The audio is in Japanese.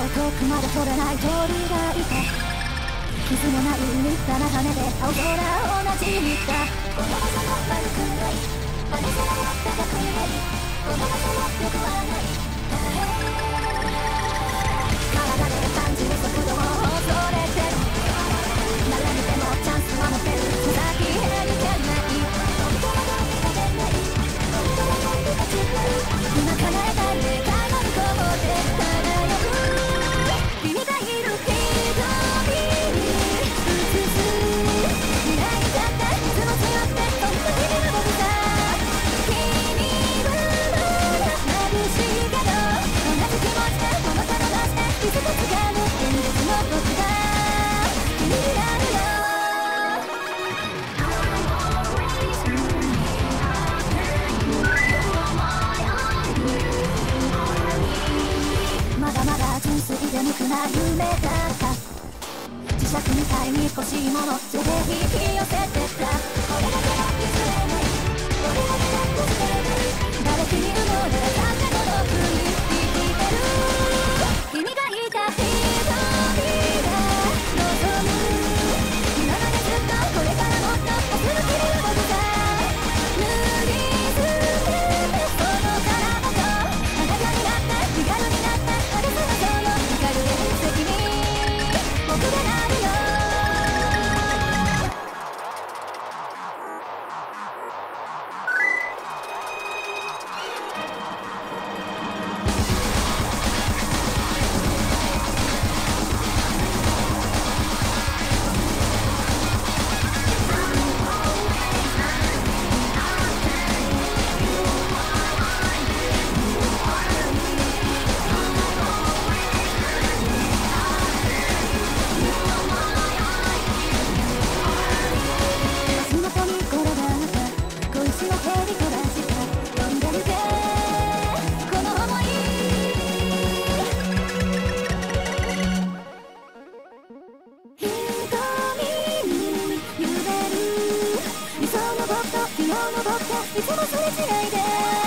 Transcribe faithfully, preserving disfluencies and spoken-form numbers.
遠くまで飛べない鳥がいた。傷もない立派な羽で青空をなじみた。この場所も悪くない、私は高くない、この場所も良くはない。体で感じる速度を恐れてる。誰にでもチャンスは持ってる。先へ行けない、本当はどうにかでない、本当はどうにかつらい。今叶えたい願いの向こうで漂う君がいる瞳に映す未来にだっていつも強くてそんな君の僕さ。君はまだ眩しいけど同じ気持ちでこの手を出していつか掴む現実の僕が君になるよ。まだまだ純粋で無垢な夢だった。磁石みたいに欲しいもの手で引き寄せてた。これだけは譲れない、これだけは譲れない。誰気に生もうなら残念の奥に生きてる君がいた瞳が望む今までずっとこれからもっと明日の君は僕が塗りつけてその体とあなたになって身軽になってあなたのその光る奇跡に僕がなるよ。足元に転がった小石を蹴り飛ばした飛んでるぜこの想い。瞳に揺れる理想の僕と昨日の僕といつもすれ違いで